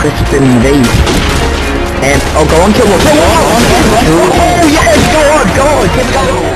Kristen V. Oh, go on, kill one. Oh, yes, go on, keep going.